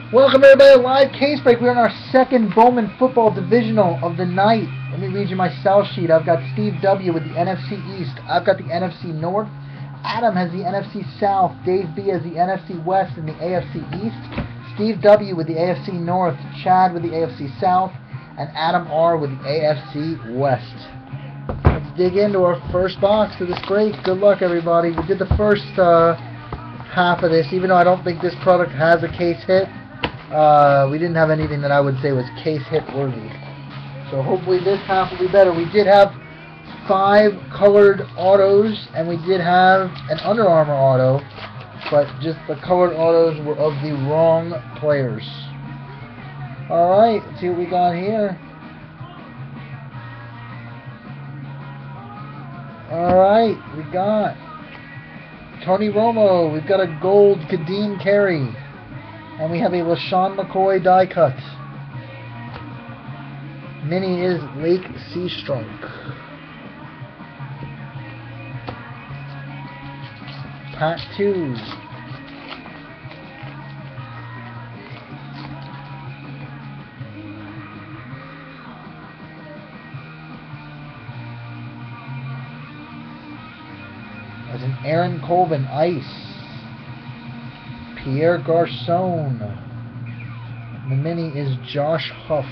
Welcome everybody to Live Case Break. We're in our second Bowman Football Divisional of the night. Let me read you my sell sheet. I've got Steve W. with the NFC East. I've got the NFC North. Adam has the NFC South. Dave B. has the NFC West and the AFC East. Steve W. with the AFC North. Chad with the AFC South. And Adam R. with the AFC West. Let's dig into our first box for this break. Good luck everybody. We did the first half of this, even though I don't think this product has a case hit. We didn't have anything that I would say was case hit worthy. So hopefully this half will be better. We did have 5 colored autos, and we did have an Under Armour auto, but just the colored autos were of the wrong players. Alright, let's see what we got here. Alright, we got Tony Romo. We've got a gold Kadeem Carey. And we have a LaShawn McCoy die cut. Mini is Lake Seastrunk. Pack 2. There's an Aaron Colvin Ice. Pierre Garcon. The mini is Josh Huff.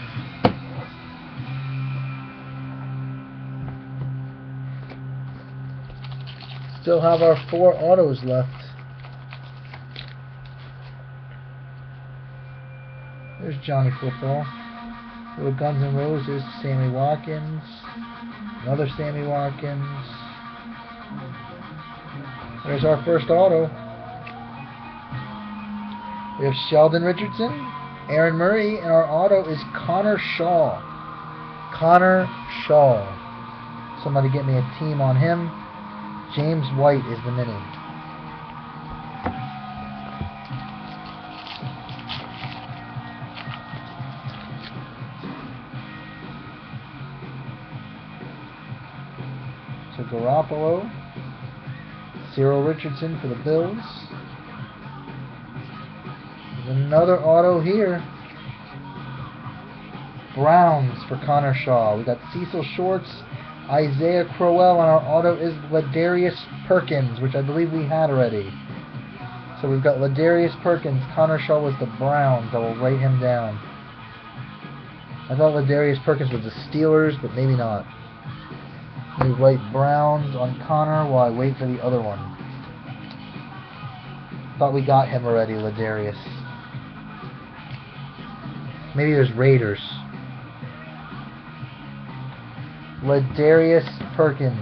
Still have our 4 autos left. There's Johnny Football. With Guns N' Roses, Sammy Watkins. Another Sammy Watkins. There's our first auto. We have Sheldon Richardson, Aaron Murray, and our auto is Connor Shaw. Connor Shaw. Somebody get me a team on him. James White is the mini. So Garoppolo, Cyril Richardson for the Bills. Another auto here. Browns for Connor Shaw. We got Cecil Shorts, Isaiah Crowell, and our auto is Ladarius Perkins, which I believe we had already. So we've got Ladarius Perkins. Connor Shaw was the Browns. I will write him down. I thought Ladarius Perkins was the Steelers, but maybe not. Let me write Browns on Connor while I wait for the other one. Thought we got him already, Ladarius. Maybe there's Raiders. Ladarius Perkins.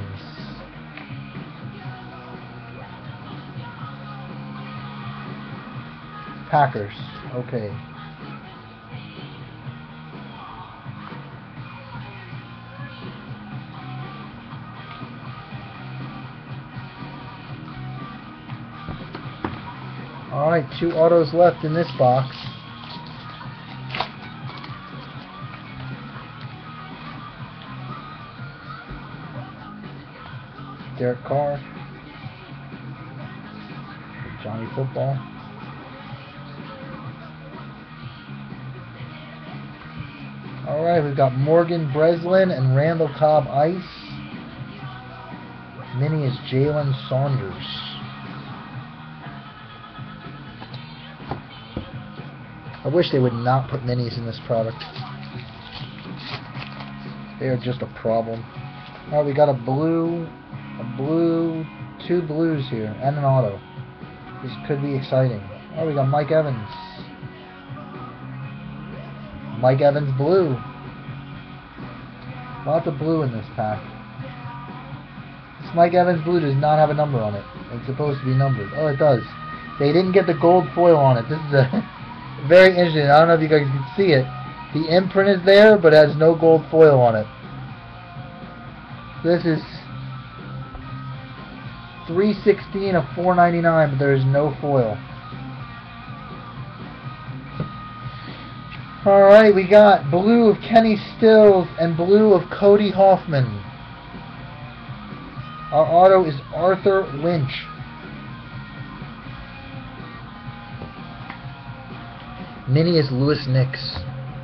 Packers. Okay. Alright, 2 autos left in this box. Derek Carr, Johnny Football. Alright, we've got Morgan Breslin and Randall Cobb Ice. Mini is Jalen Saunders. I wish they would not put minis in this product. They are just a problem. Alright, we got a blue, 2 blues here, and an auto. This could be exciting. Oh, we got Mike Evans. Mike Evans blue. Lots of blue in this pack. This Mike Evans blue does not have a number on it. It's supposed to be numbered. Oh, it does. They didn't get the gold foil on it. This is a very interesting. I don't know if you guys can see it. The imprint is there, but it has no gold foil on it. This is 316 of 499, but there is no foil. Alright, we got blue of Kenny Stills and blue of Cody Hoffman. Our auto is Arthur Lynch. Mini is Lewis Nix.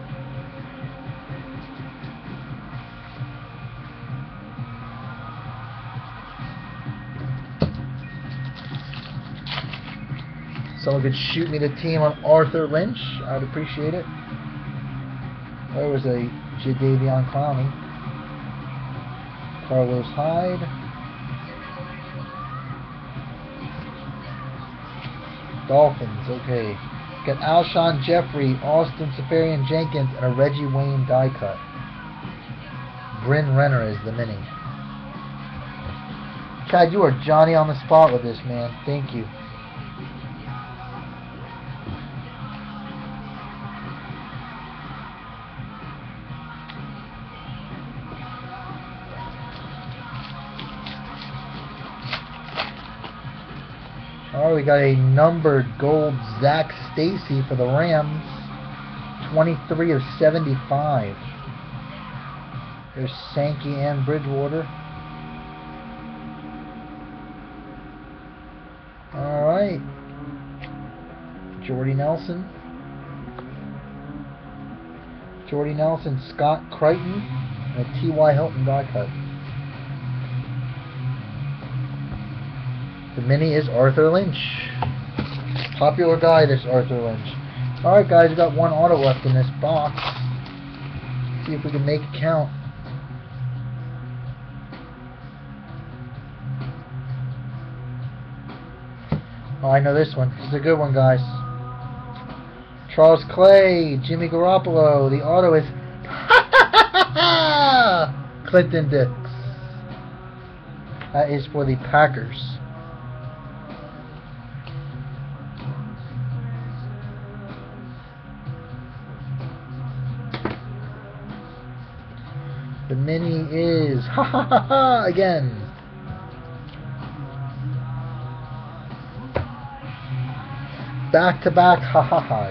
Someone could shoot me the team on Arthur Lynch. I'd appreciate it. There was a Jadeveon Clowney. Carlos Hyde. Dolphins, okay. Got Alshon Jeffrey, Austin Safarian Jenkins, and a Reggie Wayne die cut. Bryn Renner is the mini. Chad, you are Johnny on the spot with this, man. Thank you. Alright, we got a numbered gold Zach Stacy for the Rams. 23 of 75. There's Sankey and Bridgewater. Alright. Jordy Nelson. Jordy Nelson, Scott Crichton, and a T.Y. Hilton die cut. The mini is Arthur Lynch. Popular guy, this Arthur Lynch. Alright guys, we got one auto left in this box. See if we can make it count. Oh, I know this one. This is a good one, guys. Charles Clay, Jimmy Garoppolo. The auto is Clinton Dix. That is for the Packers. The mini is again. Back-to-back ha-ha-has.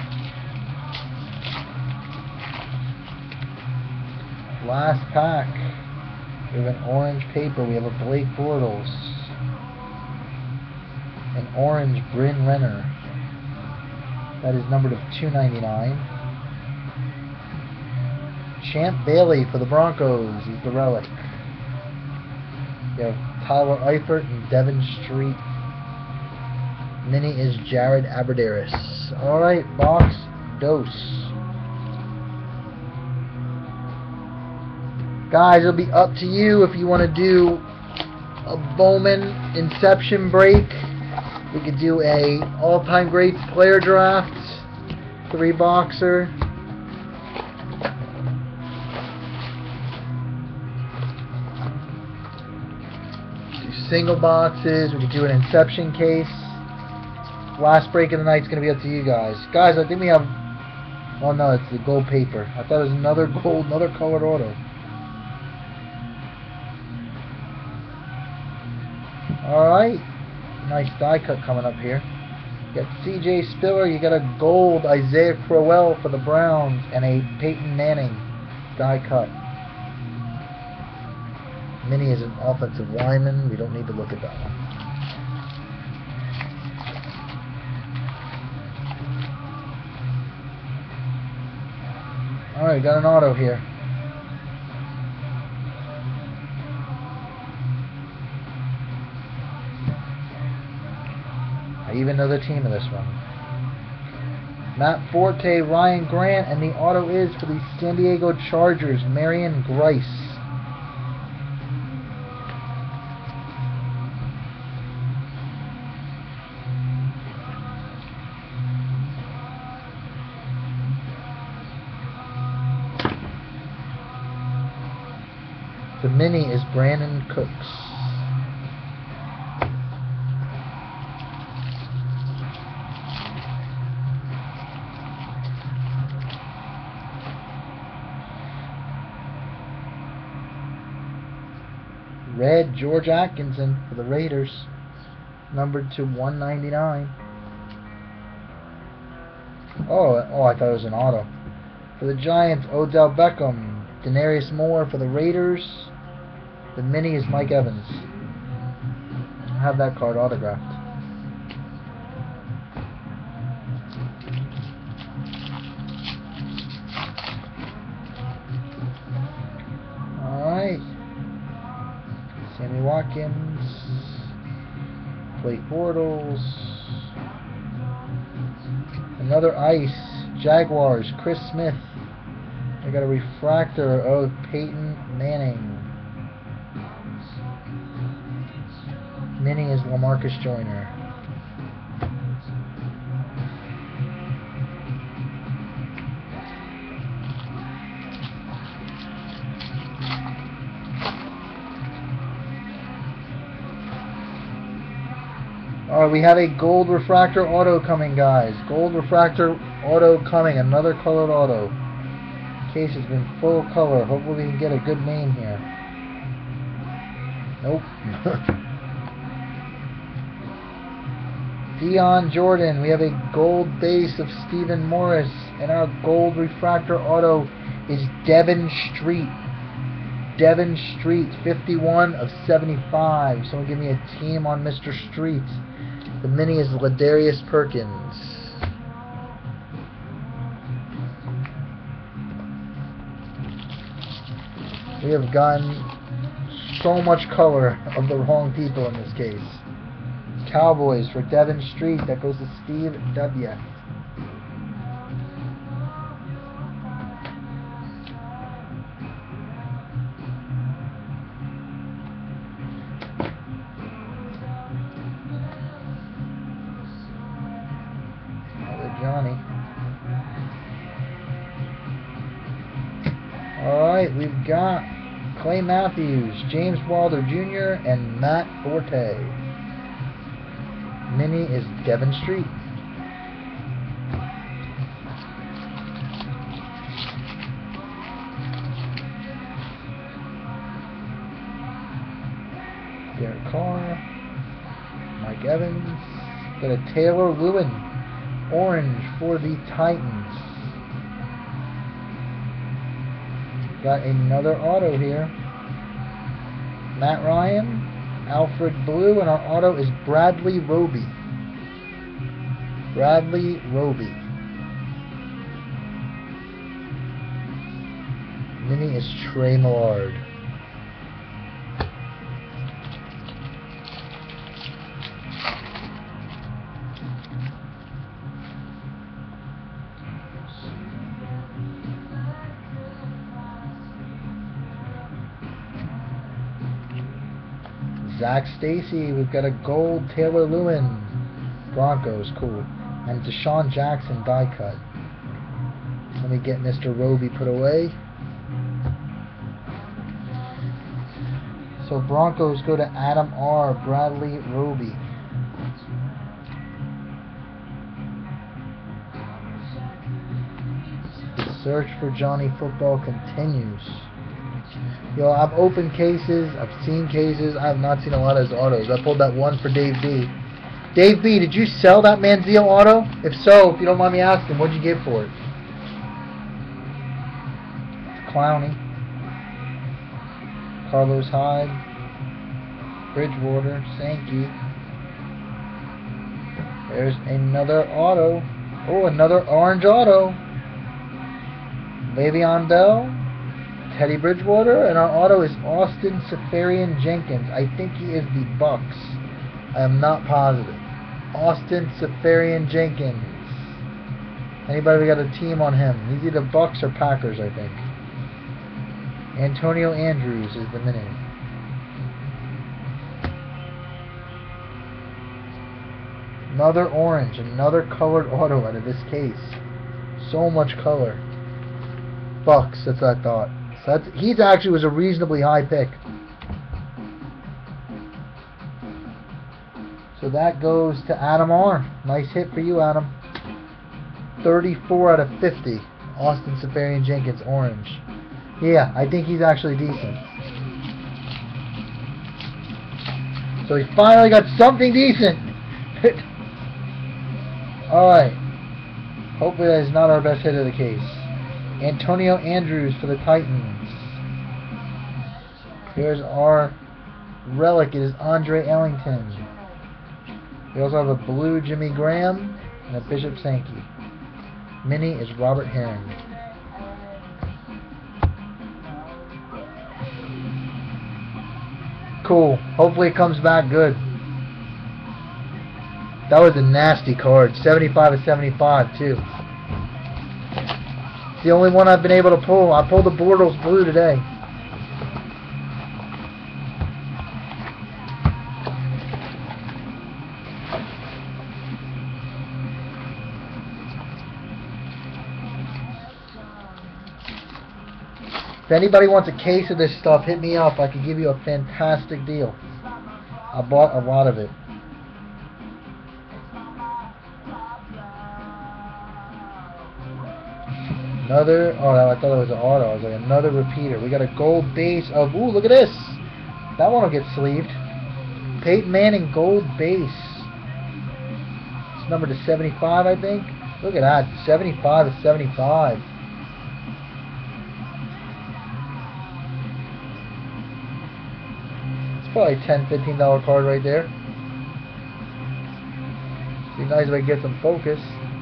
Last pack. We have an orange paper. We have a Blake Bortles. An orange Bryn Renner. That is numbered of 299. Champ Bailey for the Broncos. He's the relic. You have Tyler Eifert and Devin Street. Mini is Jared Abbrederis. Alright, box dose. Guys, it'll be up to you if you want to do a Bowman Inception break. We could do a all-time greats player draft. 3-boxer. Single boxes. We could do an Inception case. Last break of the night is going to be up to you guys. Guys, I think we have... Oh no, it's the gold paper. I thought it was another gold, another colored auto. Alright. Nice die cut coming up here. You got CJ Spiller. You got a gold Isaiah Crowell for the Browns. And a Peyton Manning die cut. Mini is an offensive lineman. We don't need to look at that one. Alright, got an auto here. I even know the team of this one. Matt Forte, Ryan Grant, and the auto is for the San Diego Chargers, Marion Grice. The mini is Brandon Cooks. Red George Atkinson for the Raiders, numbered to 199. Oh, I thought it was an auto. For the Giants, Odell Beckham. Denarius Moore for the Raiders. The mini is Mike Evans. I have that card autographed. Watkins. Blake Bortles. Another ice. Jaguars. Chris Smith. I got a refractor of Peyton Manning. Mini is LaMarcus Joyner. Alright, we have a gold refractor auto coming, guys. Gold refractor auto coming. Another colored auto. Case has been full color. Hopefully we can get a good name here. Nope. Dion Jordan. We have a gold base of Stephen Morris. And our gold refractor auto is Devin Street. Devin Street, 51 of 75. Someone give me a team on Mr. Street. The mini is Ladarius Perkins. We have gotten so much color of the wrong people in this case. Cowboys for Devin Street. That goes to Steve W. Johnny. Alright, we've got Clay Matthews, James Wilder Jr., and Matt Forte. Mini is Devin Street. Derek Carr, Mike Evans, got a Taylor Lewin. Orange for the Titans. Got another auto here. Matt Ryan, Alfred Blue, and our auto is Bradley Roby. Bradley Roby. Mini is Trey Millard. Zach Stacy, we've got a gold Taylor Lewin. Broncos, cool. And Deshaun Jackson die cut. Let me get Mr. Roby put away. So Broncos go to Adam R. Bradley Roby. The search for Johnny Football continues. Yo, I've opened cases, I've seen cases, I have not seen a lot of his autos. I pulled that one for Dave B. Dave B, did you sell that Manziel auto? If so, if you don't mind me asking, what'd you get for it? Clowney. Carlos Hyde. Bridgewater. Sankey. There's another auto. Oh, another orange auto. Le'Veon Bell. Teddy Bridgewater, and our auto is Austin Seferian Jenkins. I think he is the Bucks. I am not positive. Austin Seferian Jenkins. Anybody got a team on him? He's either Bucks or Packers, I think. Antonio Andrews is the mini. Another orange, another colored auto out of this case. So much color. Bucks, that's what I thought. So he's actually was a reasonably high pick. So that goes to Adam R. Nice hit for you, Adam. 34 out of 50. Austin Seferian Jenkins, orange. Yeah, I think he's actually decent. So he finally got something decent. Alright. Hopefully that is not our best hit of the case. Antonio Andrews for the Titans. Here's our relic. It is Andre Ellington. We also have a blue Jimmy Graham and a Bishop Sankey. Mini is Robert Herring. Cool. Hopefully it comes back good. That was a nasty card. 75 of 75 too. It's the only one I've been able to pull. I pulled the Bortles blue today. If anybody wants a case of this stuff, hit me up. I can give you a fantastic deal. I bought a lot of it. Another, oh, I thought it was an auto. I was like, another repeater. We got a gold base of, ooh, look at this. That one will get sleeved. Peyton Manning gold base. It's numbered to 75, I think. Look at that, 75 to 75. Probably $10, $15 card right there. Be nice if I get some focus.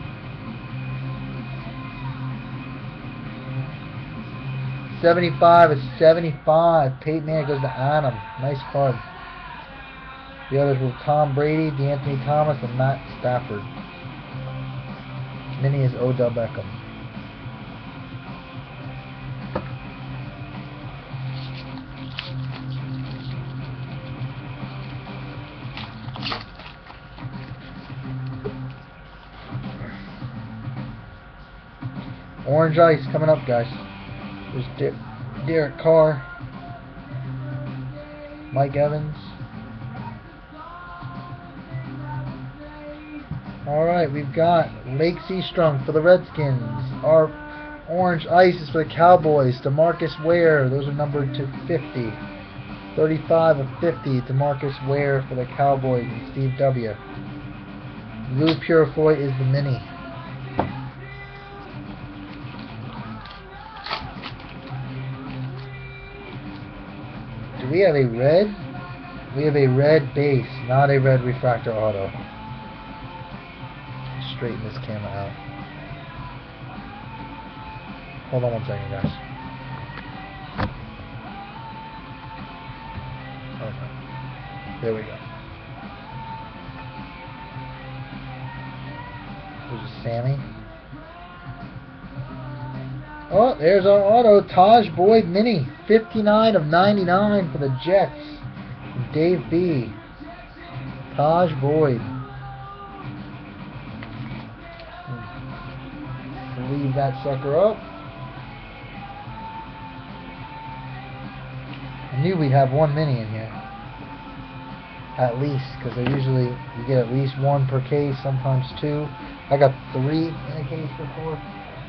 $75 is $75. Peyton Manning goes to Adam. Nice card. The others were Tom Brady, DeAnthony Thomas, and Matt Stafford. Mini is Odell Beckham. Orange Ice coming up, guys. There's Derek Carr, Mike Evans. Alright, we've got Lake Seastrunk for the Redskins. Our Orange Ice is for the Cowboys. DeMarcus Ware, those are numbered to 50. 35 of 50, DeMarcus Ware for the Cowboys and Steve W. Lou Purifoy is the mini. We have a red. We have a red base, not a red refractor auto. Straighten this camera out. Hold on one second, guys. Okay. There we go. There's a Sammy. Oh, there's our auto, Taj Boyd Mini, 59 of 99 for the Jets. Dave B. Taj Boyd. Leave that sucker up. I knew we'd have one mini in here. At least, because they're usually, you get at least one per case, sometimes two. I got 3 in a case before.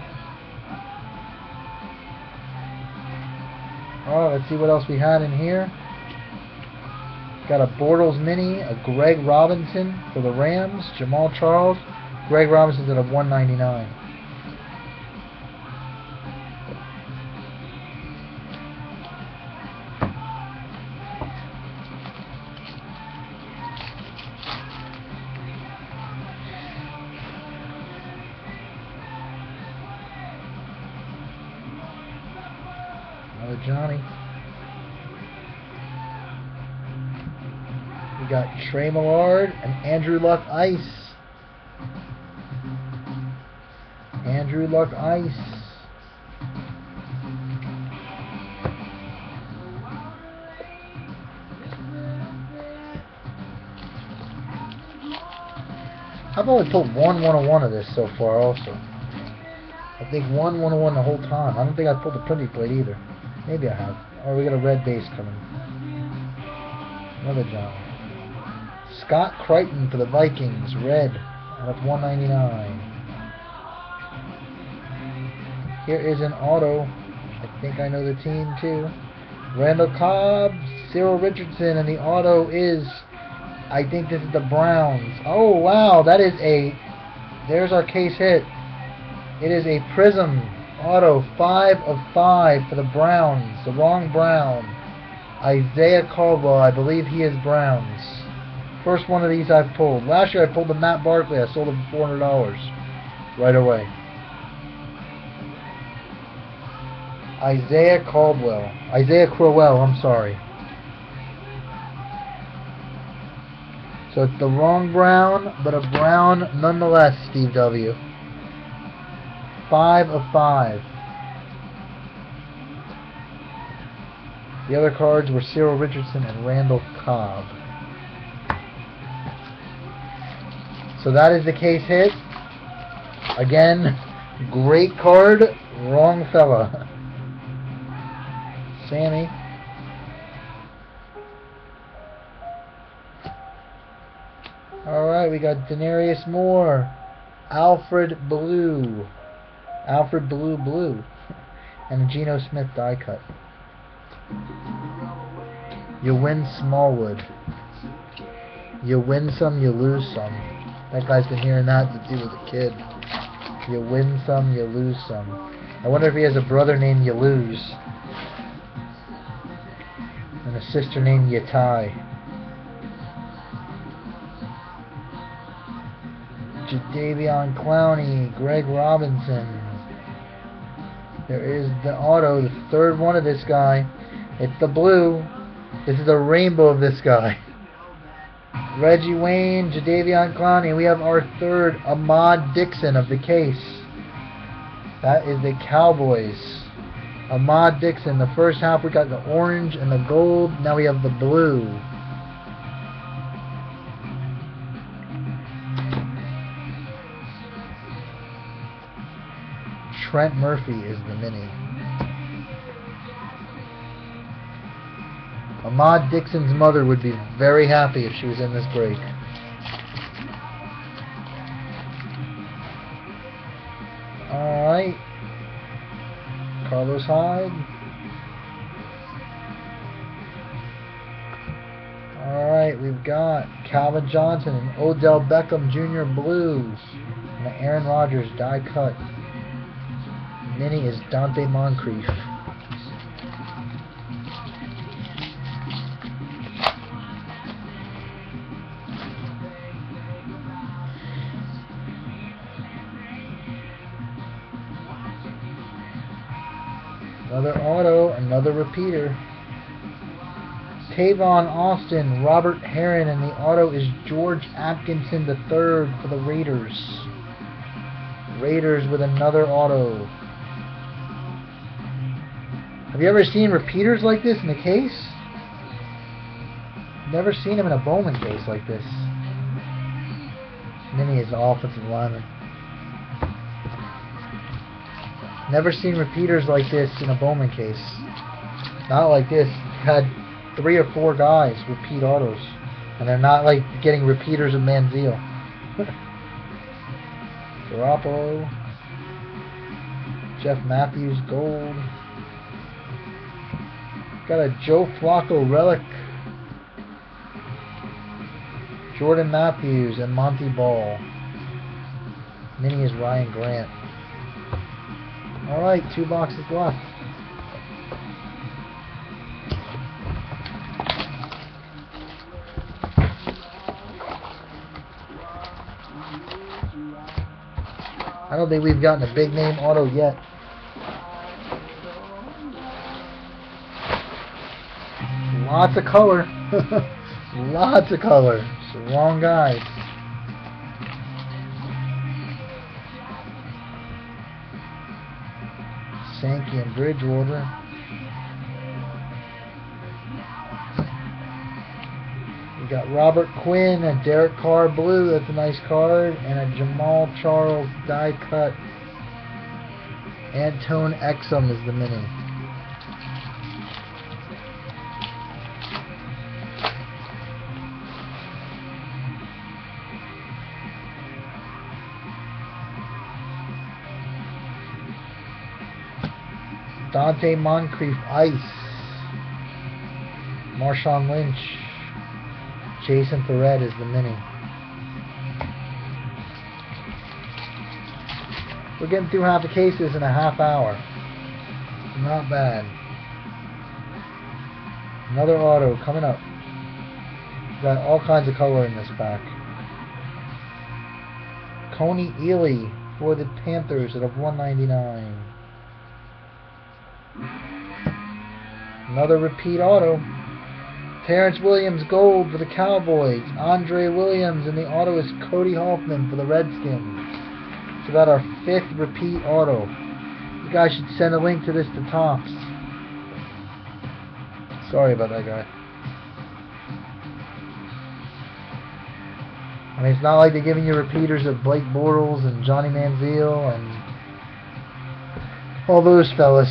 Alright, let's see what else we had in here. Got a Bortles mini, a Greg Robinson for the Rams, Jamal Charles. Greg Robinson's at a 199. Johnny. We got Trey Millard and Andrew Luck Ice. Andrew Luck Ice. I've only pulled one 101 of this so far also. I think one 101 the whole time. I don't think I pulled the printing plate either. Maybe I have. Oh, we got a red base coming. Another John. Scott Crichton for the Vikings. Red. Out of 199. Here is an auto. I think I know the team too. Randall Cobb. Cyril Richardson. And the auto is, I think this is the Browns. Oh, wow. That is a, there's our case hit. It is a Prism auto, 5 of 5 for the Browns. The wrong Brown. Isaiah Caldwell, I believe he is Browns. First one of these I've pulled. Last year I pulled the Matt Barkley. I sold him for $400 right away. Isaiah Caldwell. Isaiah Crowell, I'm sorry. So it's the wrong brown, but a brown nonetheless, Steve W. 5 of 5. The other cards were Cyril Richardson and Randall Cobb. So that is the case hit. Again, great card, wrong fella. Sammy. Alright, we got Denarius Moore. Alfred Blue. Alfred Blue. And a Geno Smith die cut. You win Smallwood. You win some, you lose some. That guy's been hearing that since he was a kid. You win some, you lose some. I wonder if he has a brother named You Lose. And a sister named Yatai. Jadeveon Clowney, Greg Robinson. There is the auto, the third one of this guy. It's the blue. This is a rainbow of this guy. Reggie Wayne, Jadeveon Clowney. We have our third Ahmad Dixon of the case. That is the Cowboys. Ahmad Dixon. The first half we got the orange and the gold. Now we have the blue. Trent Murphy is the mini. Ahmad Dixon's mother would be very happy if she was in this break. Alright. Carlos Hyde. Alright, we've got Calvin Johnson and Odell Beckham Jr. Blues. And the Aaron Rodgers die cut. Mini is Dante Moncrief. Another auto, another repeater. Tavon Austin, Robert Herron, and the auto is George Atkinson III for the Raiders. Raiders with another auto. Have you ever seen repeaters like this in a case? Never seen them in a Bowman case like this. Mini is the offensive lineman. Never seen repeaters like this in a Bowman case. Not like this. Had 3 or 4 guys repeat autos. And they're not like getting repeaters of Manziel. Garoppolo. Jeff Matthews, gold. Got a Joe Flacco relic. Jordan Matthews and Monty Ball. Mini is Ryan Grant. Alright, 2 boxes left. I don't think we've gotten a big name auto yet. Lots of color. Lots of color. It's the wrong guys. Sankey and Bridgewater. We got Robert Quinn and Derek Carr blue. That's a nice card. And a Jamal Charles die cut. Antone Exum is the mini. Dante Moncrief Ice. Marshawn Lynch. Jason Verrett is the mini. We're getting through half the cases in a half hour. Not bad. Another auto coming up. Got all kinds of color in this pack. Coney Ely for the Panthers at /199. Another repeat auto. Terrence Williams gold for the Cowboys. Andre Williams, and the auto is Cody Hoffman for the Redskins. It's about our 5th repeat auto. You guys should send a link to this to Topps. Sorry about that guy. I mean, it's not like they're giving you repeaters of Blake Bortles and Johnny Manziel and all those fellas.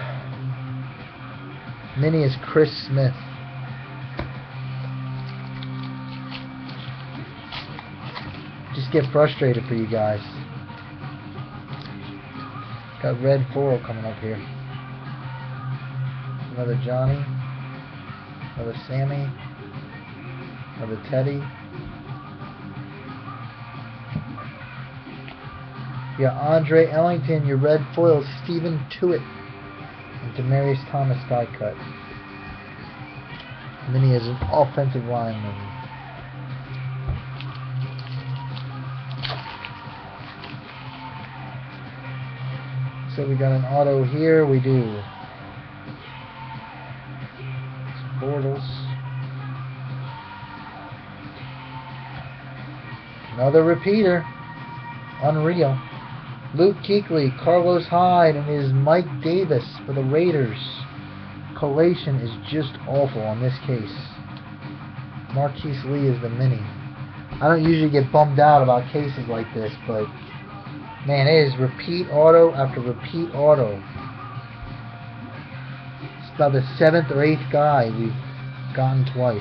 Mini is Chris Smith. Just get frustrated for you guys. Got red foil coming up here. Another Johnny. Another Sammy. Another Teddy. Yeah, Andre Ellington, your red foil, Stephen Tuitt, and Demaryius Thomas die cut. And then he has an offensive lineman. So we got an auto here, we do. It's Bortles. Another repeater. Unreal. Luke Kuechly, Carlos Hyde, and his Mike Davis for the Raiders. Collation is just awful on this case. Marquise Lee is the mini. I don't usually get bummed out about cases like this, but man, it is repeat auto after repeat auto. It's about the 7th or 8th guy we've gotten twice.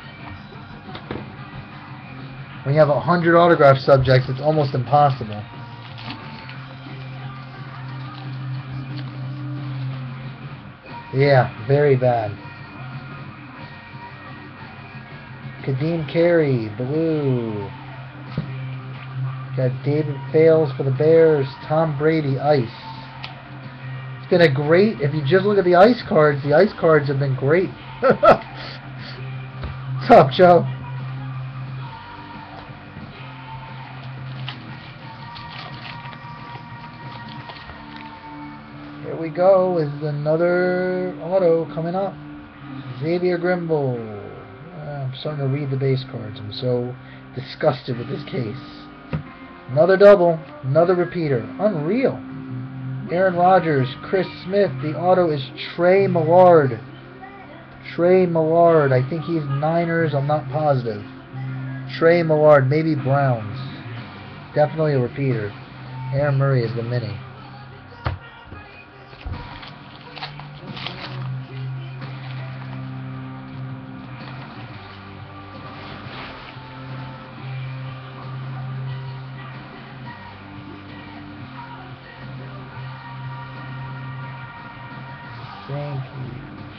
When you have 100 autograph subjects, it's almost impossible. Yeah, very bad. Kadeem Carey, blue. Got David Fales for the Bears. Tom Brady, ice. It's been a great, if you just look at the ice cards have been great. What's up, Joe? Here we go, is another auto coming up. Xavier Grimble. I'm starting to read the base cards. I'm so disgusted with this case. Another double, another repeater. Unreal. Aaron Rodgers, Chris Smith. The auto is Trey Millard. Trey Millard. I think he's Niners. I'm not positive. Trey Millard. Maybe Browns. Definitely a repeater. Aaron Murray is the mini. Thank you.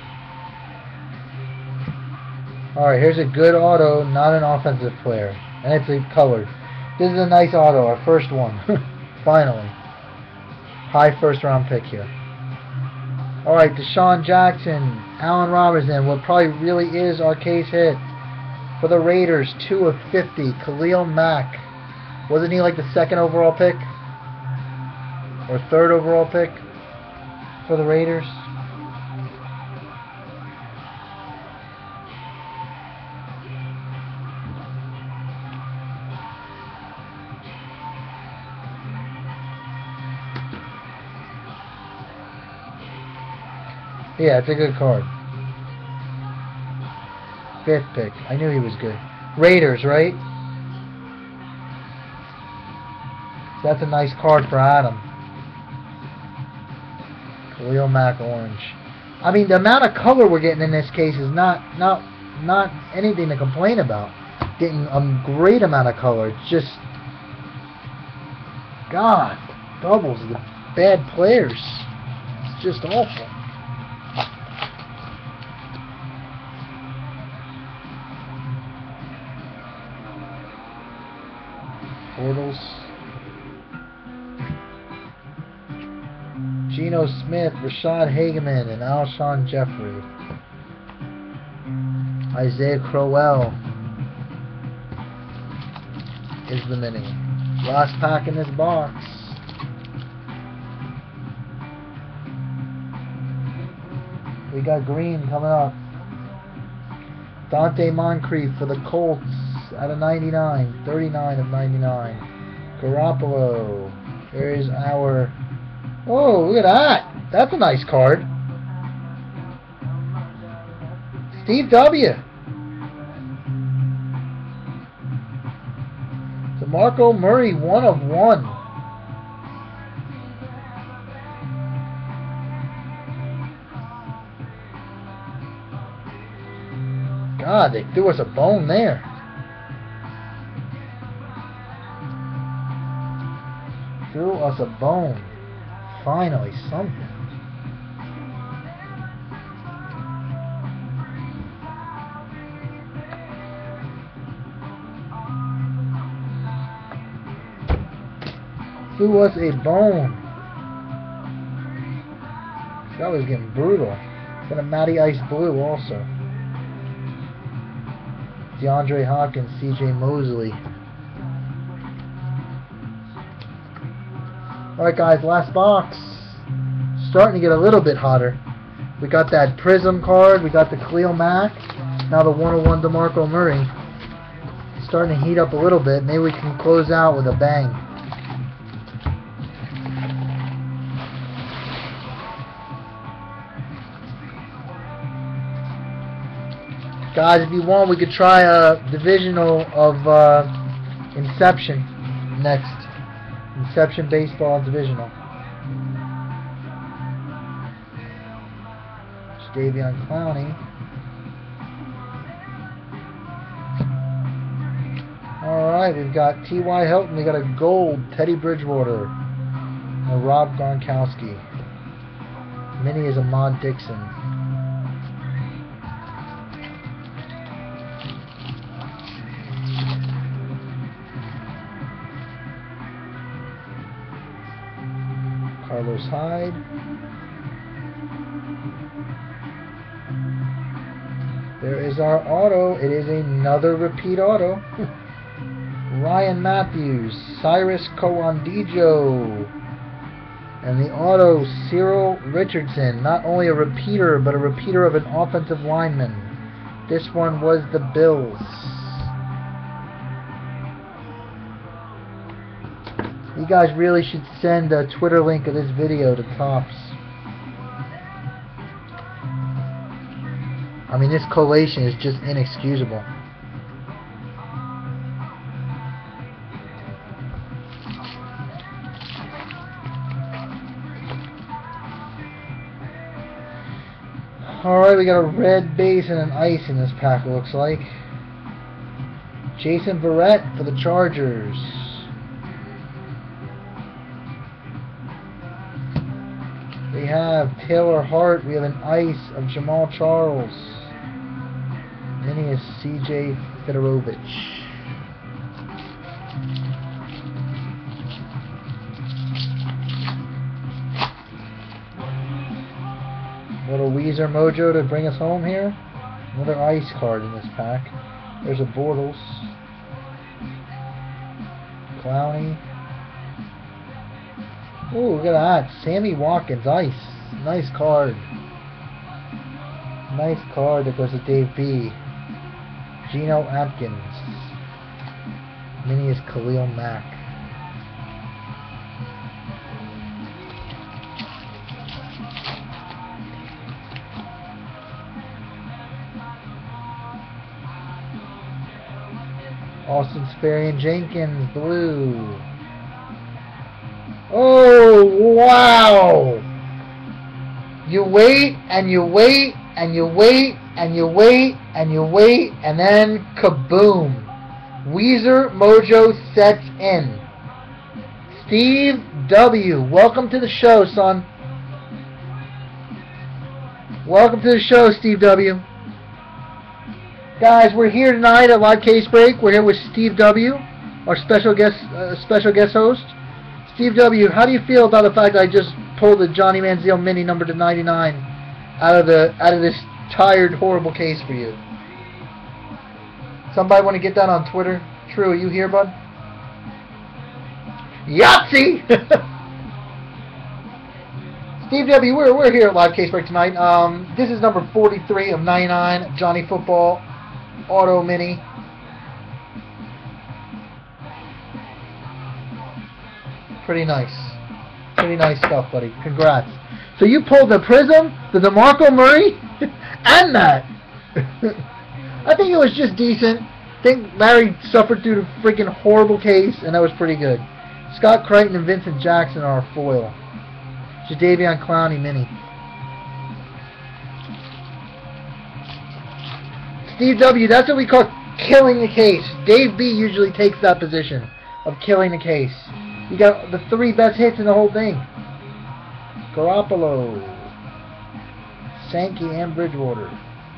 Alright, here's a good auto, not an offensive player. And it's colored. This is a nice auto, our first one. Finally. High first round pick here. Alright, Deshaun Jackson, Allen Robinson, what probably really is our case hit. For the Raiders, 2 of 50. Khalil Mack. Wasn't he like the 2nd overall pick? Or 3rd overall pick? For the Raiders? Yeah, it's a good card. 5th pick. I knew he was good. Raiders, right? That's a nice card for Adam. Khalil Mack orange. I mean, the amount of color we're getting in this case is not anything to complain about. Getting a great amount of color. It's just, God, doubles the bad players. It's just awful. Bortles. Geno Smith, Rashad Hageman, and Alshon Jeffrey. Isaiah Crowell is the mini. Last pack in this box. We got green coming up. Dante Moncrief for the Colts out of 99. 39 of 99. Garoppolo. There's our... Oh, look at that. That's a nice card. Steve W. DeMarco Murray, 1 of 1. God, they threw us a bone there. Threw us a bone. Finally, something. Threw us a bone. That was getting brutal. Got a Matty Ice Blue also. DeAndre Hopkins, CJ Mosley. Alright guys, last box. Starting to get a little bit hotter. We got that Prism card, we got the Khalil Mack, now the 101 DeMarco Murray. Starting to heat up a little bit. Maybe we can close out with a bang. Guys, if you want, we could try a divisional of Inception next. Inception Baseball Divisional. Jadeveon Clowney. Alright, we've got T.Y. Hilton. We got a gold Teddy Bridgewater. A Rob Gronkowski. Mini is Ahmad Dixon. Carlos Hyde. There is our auto. It is another repeat auto. Ryan Matthews, Cyrus Coandijo, and the auto Cyril Richardson. Not only a repeater, but a repeater of an offensive lineman. This one was the Bills. You guys really should send a Twitter link of this video to Topps. I mean, this collation is just inexcusable. Alright, we got a red base and an ice in this pack, it looks like. Jason Verrett for the Chargers. We have Taylor Hart. We have an ice of Jamal Charles. Mini is CJ Fedorovich. Little Weezer Mojo to bring us home here. Another ice card in this pack. There's a Bortles. Clowney. Ooh, look at that. Sammy Watkins, ice. Nice card. Nice card that goes to Dave B. Geno Atkins. Mini is Khalil Mack. Austin Sperry Jenkins, blue. Oh, wow! You wait, and you wait, and you wait, and you wait, and you wait, and then kaboom! Weezer Mojo sets in. Steve W., welcome to the show, son. Welcome to the show, Steve W. Guys, we're here tonight at Live Case Break. We're here with Steve W., our special guest host. Steve W., how do you feel about the fact that I just pulled the Johnny Manziel mini number to 99 out of this tired, horrible case for you? Somebody want to get that on Twitter? True, are you here, bud? Yahtzee! Steve W., we're here at Live Case Break tonight. This is number 43 of 99, Johnny Football. auto mini. Pretty nice. Pretty nice stuff, buddy. Congrats. So you pulled the Prism, the DeMarco Murray, and that. I think it was just decent. I think Larry suffered through the freaking horrible case, and that was pretty good. Scott Crichton and Vincent Jackson are our foil. Jadeveon Clowney mini. Steve W., that's what we call killing the case. Dave B. usually takes that position of killing the case. You got the 3 best hits in the whole thing. Garoppolo, Sankey, and Bridgewater.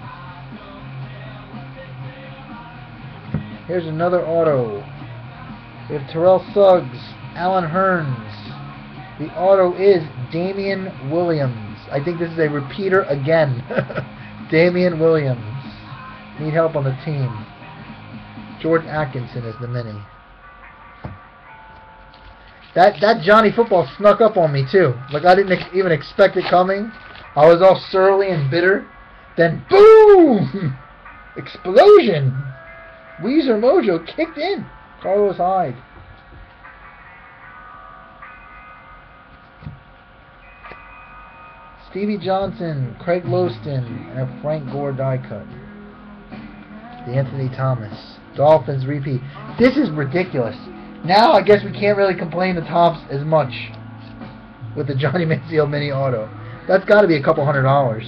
Here's another auto. We have Terrell Suggs, Alan Hearns. The auto is Damian Williams. I think this is a repeater again. Damian Williams. Need help on the team. Jordan Atkinson is the mini. That Johnny Football snuck up on me too. Like I didn't even expect it coming. I was all surly and bitter. Then boom! Explosion! Weezer Mojo kicked in. Carlos Hyde. Stevie Johnson, Craig Loston, and a Frank Gore die cut. The Anthony Thomas. Dolphins repeat. This is ridiculous. Now I guess we can't really complain the Tops as much with the Johnny Manziel mini auto. That's got to be a couple $100.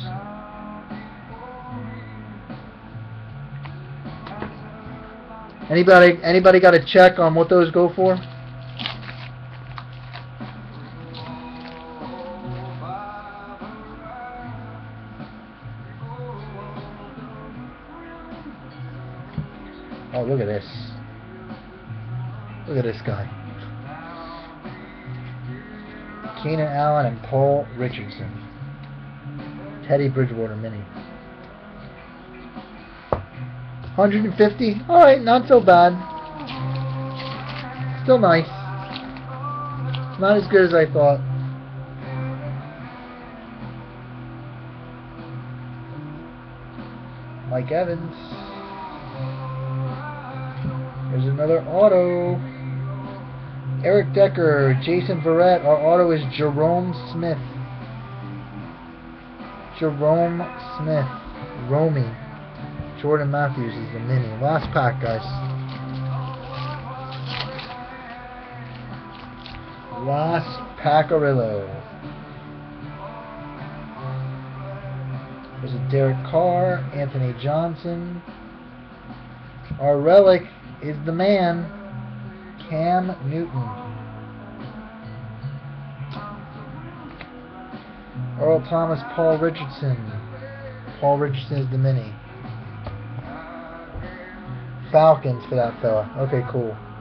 Anybody got a check on what those go for? Oh, look at this. Look at this guy. Keenan Allen and Paul Richardson. Teddy Bridgewater mini. 150? Alright, not so bad. Still nice. Not as good as I thought. Mike Evans. There's another auto. Eric Decker, Jason Verrett. Our auto is Jerome Smith. Jerome Smith. Romy. Jordan Matthews is the mini. Last pack, guys. Last Packarillo. There's a Derek Carr, Anthony Johnson. Our relic is the man, Cam Newton. Earl Thomas, Paul Richardson. Paul Richardson is the mini. Falcons for that fella. Okay, cool.